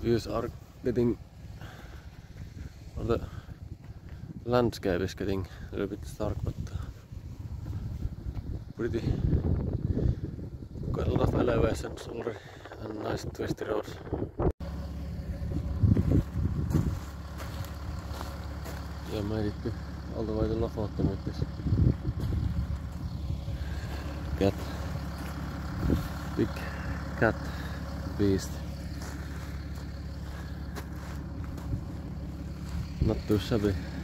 views are getting, or the landscape is getting a little bit dark, but pretty, quite a lot of elevations already and nice twisty roads. Yeah, made it all the way to Lofoten with this cat, big cat beast. Not too shabby.